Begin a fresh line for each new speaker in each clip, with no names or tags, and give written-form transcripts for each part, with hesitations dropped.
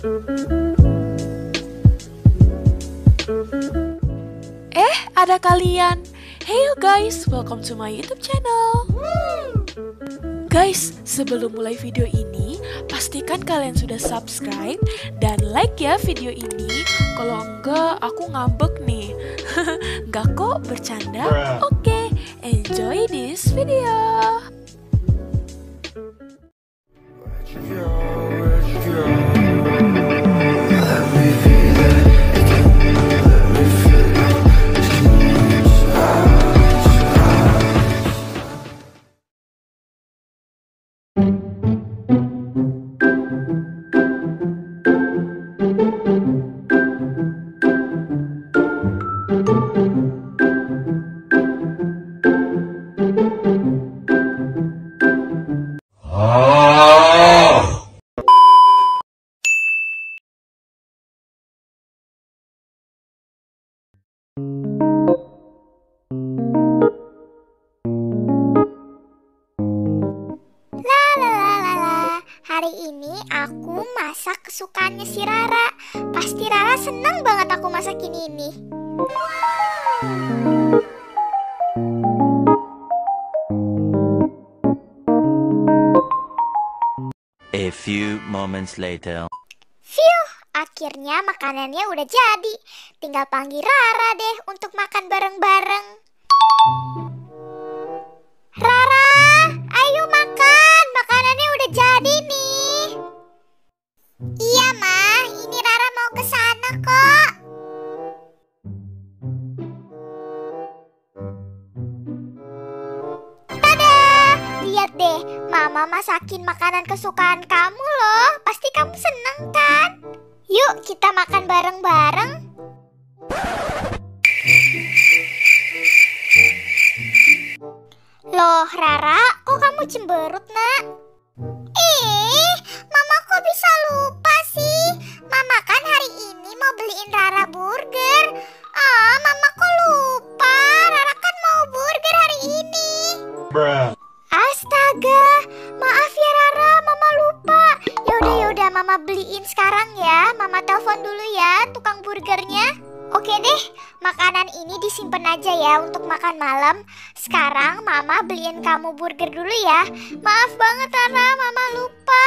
Ada kalian. Hey you guys, welcome to my YouTube channel. Guys, sebelum mulai video ini, pastikan kalian sudah subscribe dan like ya video ini. Kalau enggak, aku ngambek nih. Enggak kok, bercanda. Oke, enjoy this video.
Hari ini aku masak kesukaannya si Rara. Pasti Rara senang banget aku masakin ini.
A few moments later.
Phew, akhirnya makanannya udah jadi. Tinggal panggil Rara deh untuk makan bareng-bareng. Rara, ayo makan. Makanannya udah jadi nih. Iya, Ma. Ini Rara mau ke sana kok. Dadah. Lihat deh, Mama masakin makanan kesukaan kamu loh. Pasti kamu seneng kan? Yuk, kita makan bareng-bareng. Loh, Rara, kok kamu cemberut, Nak? Mama kok bisa lupa sih? Mama kan hari ini mau beliin Rara burger. Mama kok lupa? Rara kan mau burger hari ini. Astaga, maaf ya Rara, Mama lupa. Yaudah, Mama beliin sekarang ya. Mama telepon dulu ya tukang burgernya. Oke deh, makanan ini disimpan aja ya untuk makan malam. Sekarang Mama beliin kamu burger dulu ya. Maaf banget Rara, Mama lupa.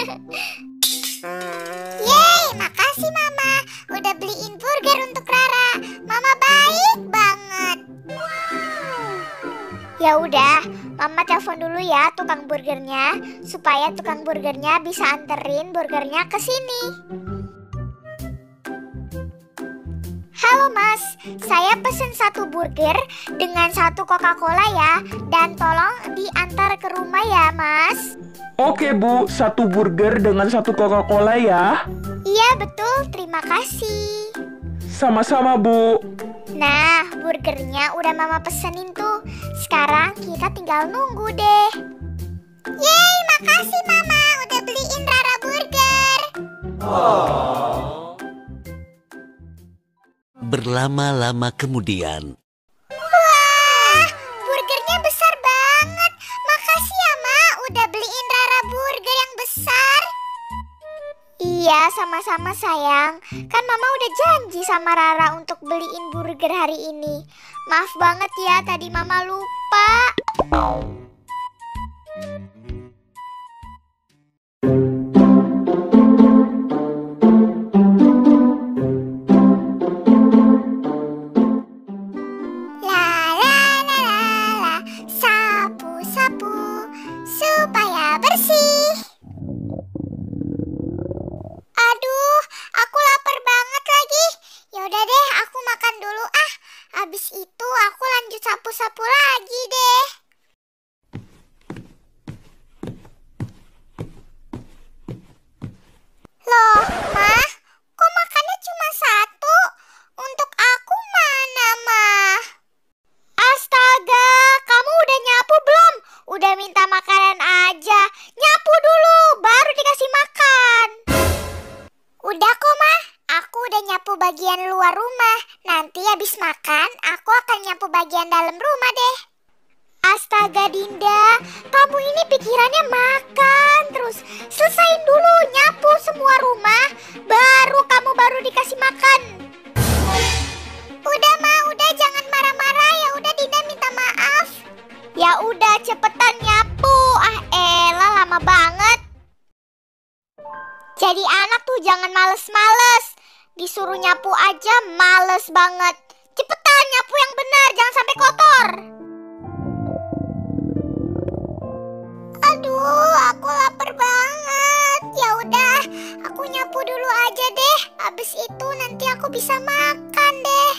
Yeay, makasih Mama. Udah beliin burger untuk Rara. Mama baik banget. Ya udah, Mama telepon dulu ya tukang burgernya supaya tukang burgernya bisa anterin burgernya ke sini. Halo Mas, saya pesen 1 burger dengan 1 Coca-Cola ya. Dan tolong diantar ke rumah ya Mas.
Oke Bu, 1 burger dengan 1 Coca-Cola ya.
Iya betul, terima kasih.
Sama-sama Bu.
Nah, burgernya udah Mama pesenin tuh. Sekarang kita tinggal nunggu deh. Yeay, makasih Mama udah beliin Rara burger.
Berlama-lama kemudian.
Wah, burgernya besar banget. Makasih ya Ma, udah beliin Rara burger yang besar. Iya, sama-sama sayang. Kan Mama udah janji sama Rara untuk beliin burger hari ini. Maaf banget ya, tadi Mama lupa. Habis itu aku lanjut sapu-sapu lagi deh. Loh, Ma, kok makannya cuma 1? Untuk aku mana, Ma? Astaga, kamu udah nyapu belum? Udah minta makanan aja. Nyapu dulu, baru dikasih makan. Udah kok, Ma. Aku udah nyapu bagian luar rumah. Nanti habis makan, aku akan nyapu bagian dalam rumah deh. Astaga Dinda, kamu ini pikirannya makan terus. Selesain dulu nyapu semua rumah, Jadi anak tuh jangan males-males. Disuruh nyapu aja males banget. Cepetan nyapu yang benar, jangan sampai kotor. Aduh, aku lapar banget. Ya udah, aku nyapu dulu aja deh. Habis itu nanti aku bisa makan deh.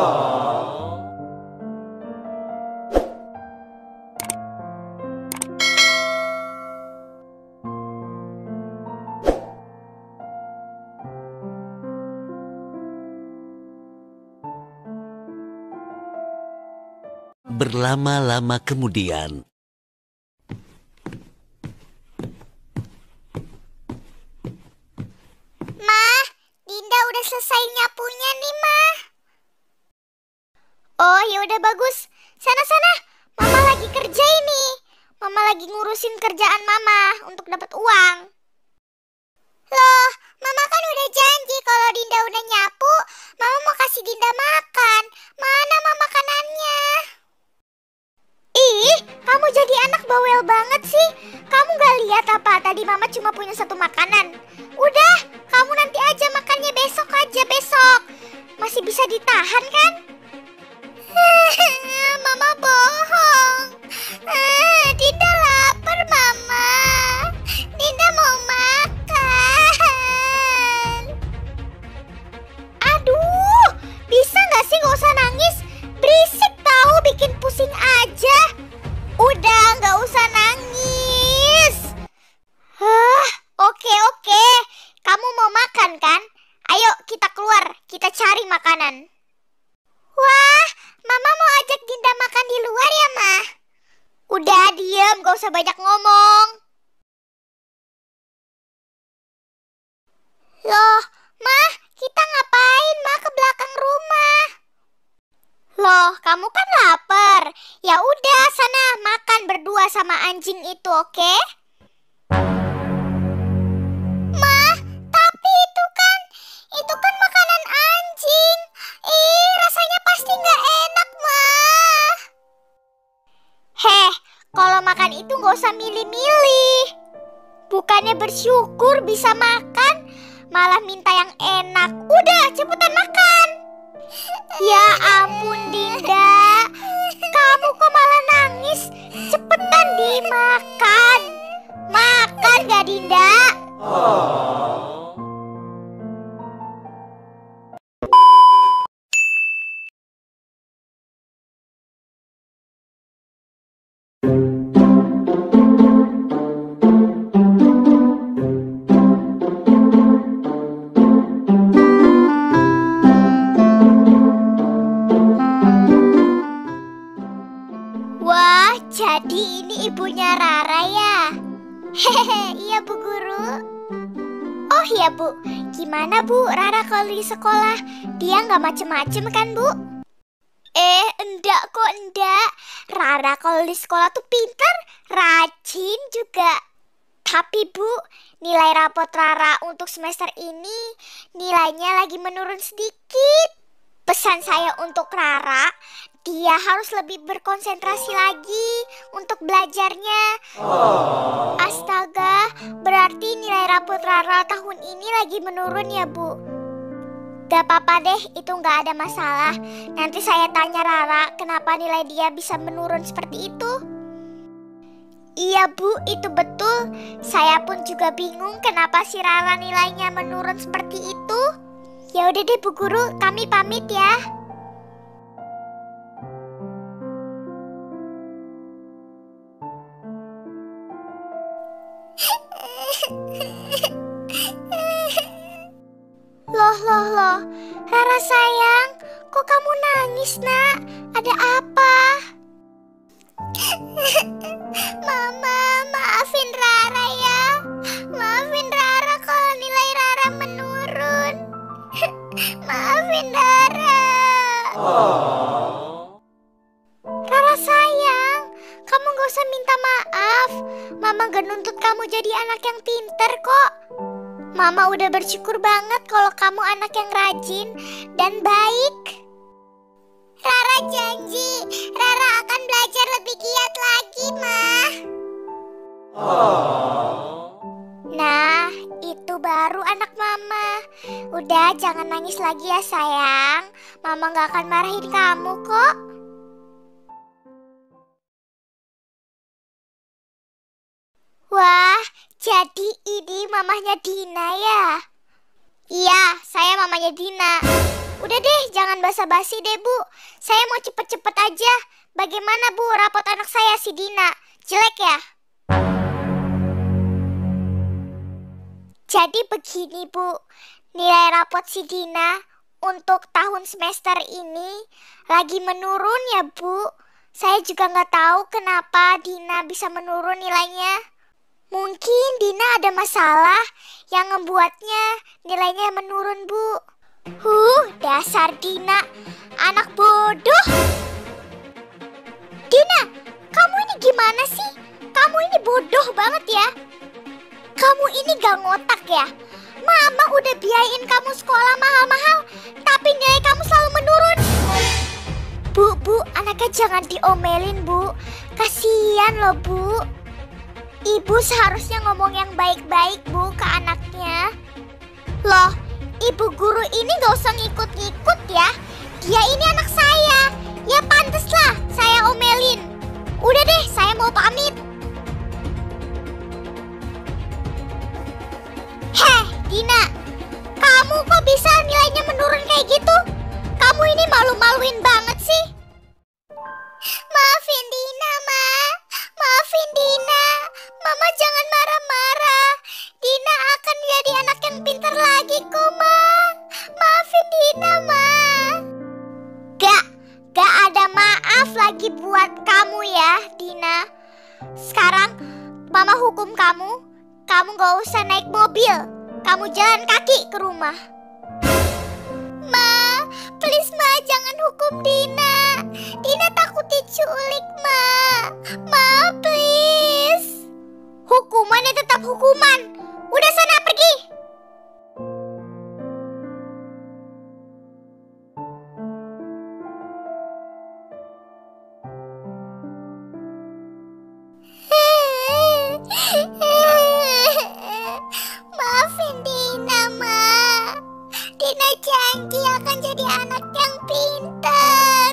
Berlama-lama kemudian.
Ma, Dinda udah selesai nyapunya nih, Ma. Oh, ya udah bagus. Sana-sana, Mama lagi kerja ini. Mama lagi ngurusin kerjaan Mama untuk dapat uang. Loh, Mama kan udah janji kalau Dinda udah nyapu, Mama mau kasih Dinda makan. Mana Ma makanannya? Ih, kamu jadi anak bawel banget sih. Kamu gak lihat apa tadi Mama cuma punya satu makanan? Udah, kamu nanti aja makannya besok aja, besok. Masih bisa ditahan kan? Mama bohong. Dinda lapar, Mama. Dinda mau makan. Aduh, bisa gak sih gak usah nangis? Berisik tahu, bikin pusing aja. Udah, gak usah nangis. Oke. Kamu mau makan kan? Ayo kita keluar, kita cari makanan. Wah, Mama mau ajak Dinda makan di luar ya, Ma? Udah, diem, gak usah banyak ngomong. Loh, Ma, kita ngapain, Ma, ke belakang rumah? Loh, kamu kan lapar. Ya udah, sana makan berdua sama anjing itu, oke? Ma, tapi itu kan makanan anjing. Ih, rasanya pasti nggak enak, Ma. Heh, kalau makan itu nggak usah milih-milih. Bukannya bersyukur bisa makan, malah minta yang enak. Udah, cepetan makan. Ya ampun, Dinda. Kamu kok malah nangis? Cepetan dimakan. Makan gak, Dinda? Wah, jadi ini ibunya Rara ya? Hehehe, iya Bu Guru. Oh iya Bu, gimana Bu Rara kalau di sekolah? Dia nggak macem-macem kan Bu? Enggak kok, enggak. Rara kalau di sekolah tuh pintar, rajin juga. Tapi Bu, nilai rapot Rara untuk semester ini nilainya lagi menurun sedikit. Pesan saya untuk Rara, dia harus lebih berkonsentrasi lagi untuk belajarnya. Astaga, berarti nilai rapot Rara tahun ini lagi menurun ya Bu? Gak apa-apa deh, itu gak ada masalah. Nanti saya tanya Rara kenapa nilai dia bisa menurun seperti itu. Iya Bu, itu betul. Saya pun juga bingung kenapa si Rara nilainya menurun seperti itu. Ya udah deh Bu Guru, kami pamit ya. Loh, Rara sayang, kok kamu nangis nak? Ada apa? Mama, maafin Rara ya. Maafin Rara kalau nilai Rara menurun. Maafin Rara. Rara sayang, kamu gak usah minta maaf. Mama gak nuntut kamu jadi anak yang pinter kok. Mama udah bersyukur banget kalau kamu anak yang rajin dan baik. Rara janji, Rara akan belajar lebih giat lagi, Ma. Nah, itu baju baru anak mama. Udah, jangan nangis lagi ya sayang. Mama gak akan marahin kamu kok. Wah, jadi ini mamahnya Dina ya? Iya, saya mamanya Dina. Udah deh, jangan basa-basi deh Bu. Saya mau cepet-cepet aja. Bagaimana Bu, rapot anak saya si Dina? Jelek ya? Jadi begini Bu, nilai rapot si Dina untuk tahun semester ini lagi menurun ya Bu. Saya juga nggak tahu kenapa Dina bisa menurun nilainya. Mungkin Dina ada masalah yang membuatnya nilainya menurun Bu. Dasar Dina, anak bodoh. Dina, kamu ini gimana sih? Kamu ini bodoh banget ya. Kamu ini gak ngotak ya. Mama udah biayain kamu sekolah mahal-mahal, tapi nilai kamu selalu menurun. Bu, anaknya jangan diomelin Bu. Kasian loh Bu. Ibu seharusnya ngomong yang baik-baik Bu ke anaknya. Loh, ibu guru ini gak usah ngikut-ngikut ya. Dia ini anak saya. Ya pantes lah saya omelin. Udah deh, saya mau pamit. Heh, Dina, kamu kok bisa nilainya menurun kayak gitu? Kamu ini malu-maluin banget sih. Maafin Dina, Ma. Maafin Dina. Mama jangan marah-marah. Dina akan jadi anak yang pintar lagi kok, Ma. Maafin Dina, Ma. Gak ada maaf lagi buat kamu ya, Dina. Sekarang Mama hukum kamu. Kamu gak usah naik mobil. Kamu jalan kaki ke rumah. Ma, please Ma, jangan hukum Dina. Dina takut diculik, Ma. Ma, please. Hukumannya tetap hukuman. Udah sana pergi. Maafin Dina, Ma. Dina janji akan jadi anak yang pintar.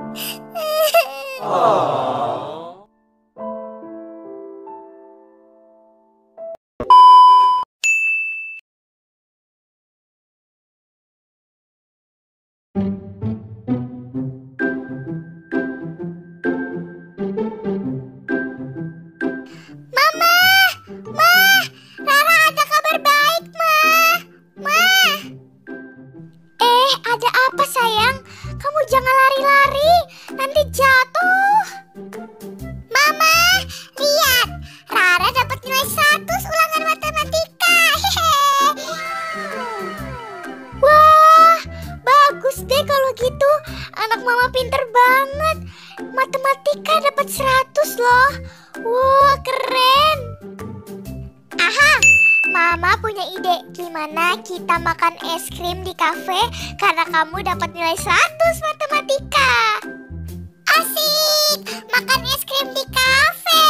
Ada apa sayang? Kamu jangan lari-lari, nanti jatuh. Mama, lihat, Rara dapat nilai 100 ulangan matematika. Wah, bagus deh kalau gitu. Anak mama pinter banget. Matematika dapat 100 loh. Wah, keren. Aha, Mama punya ide. Gimana kita makan es krim di kafe karena kamu dapat nilai 100 matematika. Asik, makan es krim di kafe.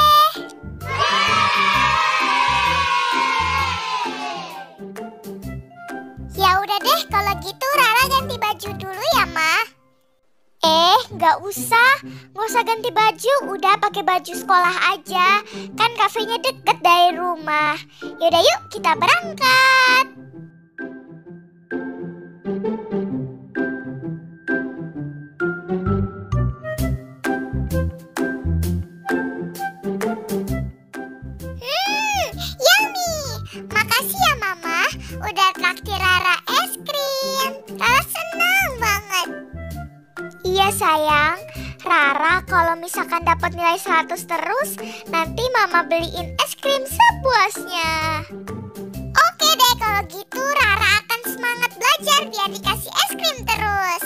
Ya udah deh, kalau gitu Rara ganti baju dulu ya, Ma. Nggak usah ganti baju, udah pakai baju sekolah aja. Kan kafenya deket dari rumah. Yaudah yuk, kita berangkat. Yummy. Makasih ya Mama, udah traktir Rara es krim. Rara senang banget. Iya sayang, Rara kalau misalkan dapat nilai 100 terus, nanti Mama beliin es krim sepuasnya. Oke deh, kalau gitu Rara akan semangat belajar biar dikasih es krim terus.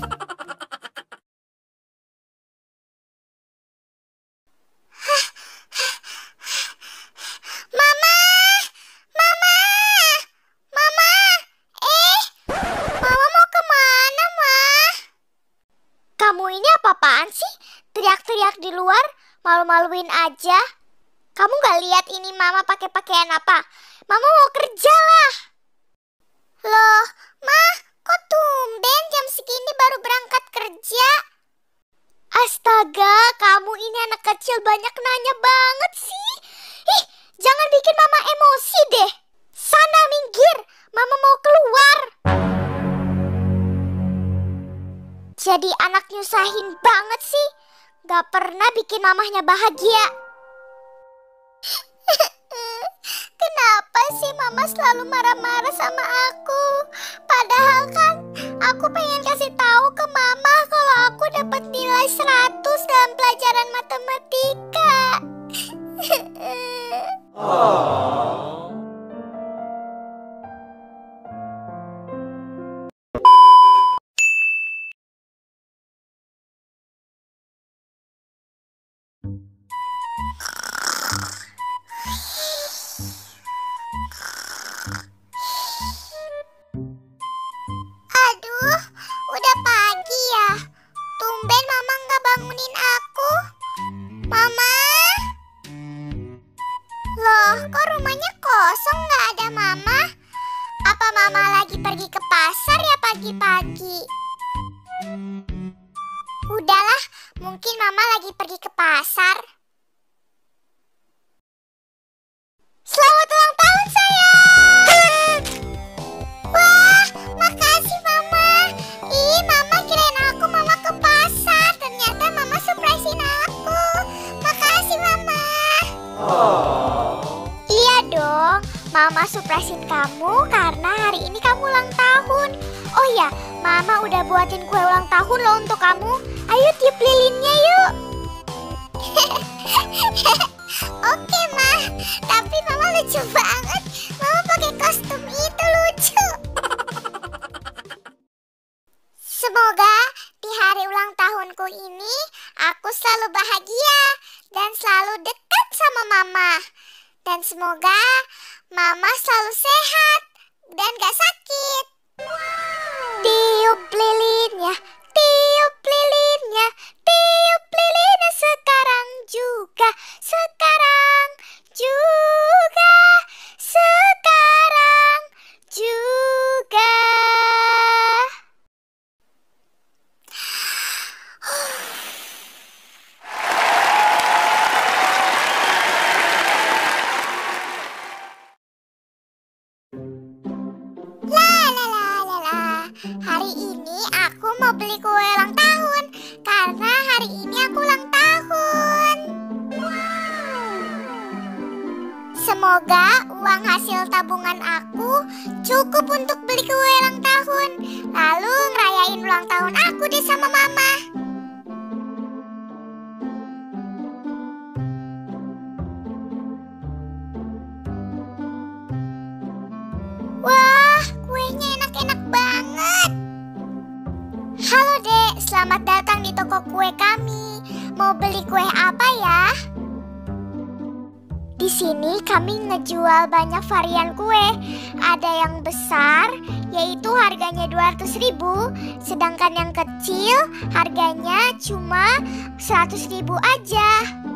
Kamu ini apa-apaan sih? Teriak-teriak di luar, malu-maluin aja. Kamu gak lihat ini Mama pakai pakaian apa? Mama mau kerja lah. Loh, Mah, kok tumben jam segini baru berangkat kerja? Astaga, kamu ini anak kecil banyak nanya banget sih. Ih, jangan bikin Mama emosi deh. Sana minggir, Mama mau keluar. Jadi anak nyusahin banget sih. Gak pernah bikin mamahnya bahagia. Kenapa sih Mama selalu marah-marah sama aku? Padahal kan aku pengen kasih tahu ke Mama kalau aku dapat nilai 100 dalam pelajaran matematika. Aduh, udah pagi ya. Tumben Mama nggak bangunin aku. Mama? Loh, kok rumahnya kosong nggak ada Mama? Apa Mama lagi pergi ke pasar ya pagi-pagi? Udahlah, mungkin Mama lagi pergi ke pasar. Selamat ulang tahun sayang! Wah, makasih Mama. Ih, Mama kirain aku Mama ke pasar. Ternyata Mama surprisein aku. Makasih Mama. Iya dong, Mama surprisein kamu karena hari ini kamu ulang tahun. Oh ya, Mama udah buatin kue ulang tahun loh untuk kamu. Ayo tiup lilinnya yuk. Oke Ma, tapi Mama lucu banget. Mama pakai kostum itu lucu. Semoga di hari ulang tahunku ini aku selalu bahagia dan selalu dekat sama Mama. Dan semoga Mama selalu sehat dan gak sakit. Tiup lilinnya, tiup lilinnya, tiup lilinnya sekarang juga, sekarang juga, sekarang juga. Hari ini aku mau beli kue ulang tahun karena hari ini aku ulang tahun. Semoga uang hasil tabungan aku cukup untuk beli kue ulang tahun. Lalu ngerayain ulang tahun aku deh sama Mama. Wah, kuenya enak-enak banget. Halo Dek, selamat datang di toko kue kami. Mau beli kue apa ya? Di sini kami ngejual banyak varian kue. Ada yang besar, yaitu harganya 200.000, sedangkan yang kecil harganya cuma 100.000 aja.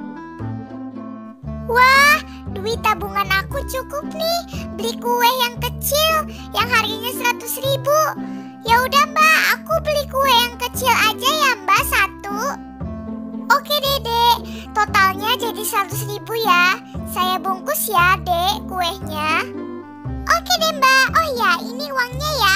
Wah, duit tabungan aku cukup nih beli kue yang kecil yang harganya 100.000. Ya udah Mbak, aku beli kue yang kecil aja ya Mbak, satu. Oke Dek, totalnya jadi 100.000 ya. Saya bungkus ya Dek kuenya. Oke deh Mbak, oh ya ini uangnya ya.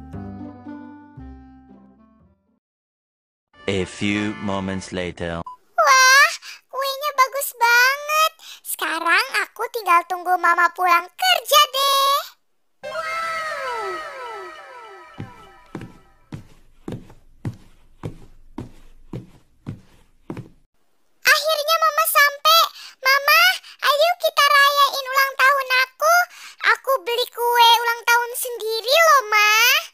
A few moments later.
Wah, kuenya bagus banget. Sekarang aku tinggal tunggu Mama pulang kerja deh. Akhirnya Mama sampai. Mama, ayo kita rayain ulang tahun aku. Aku beli kue ulang tahun sendiri loh, Ma.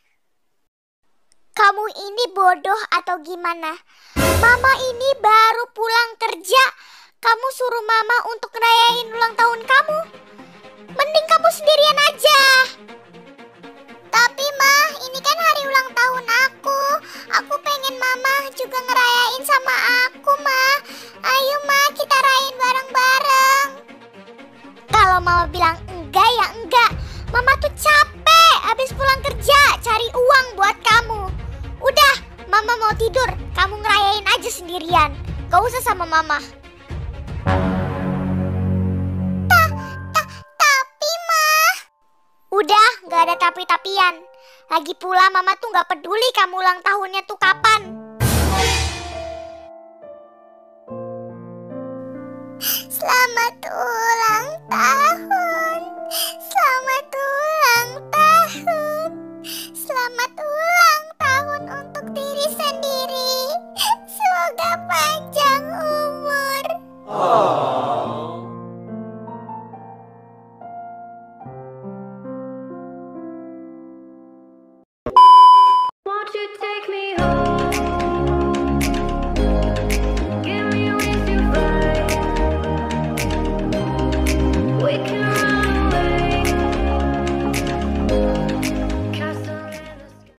Kamu ini bodoh atau gimana? Mama ini baru pulang kerja. Kamu suruh Mama untuk ngerayain ulang tahun kamu. Mending kamu sendirian aja. Tapi Ma, ini kan hari ulang tahun aku. Aku pengen Mama juga ngerayain sama aku, Ma. Ayo Ma, kita rayain bareng-bareng. Kalau Mama bilang enggak ya enggak. Mama tuh capek habis pulang kerja cari uang buat kamu. Udah, Mama mau tidur. Kamu ngerayain aja sendirian. Gak usah sama Mama. Tapi Mah. Udah, gak ada tapi-tapian. Lagi pula Mama tuh gak peduli kamu ulang tahunnya tuh kapan. Selamat ulang tahun. Selamat ulang tahun. Selamat ulang tahun untuk diri sendiri. Semoga panjang umur.
Won't you take me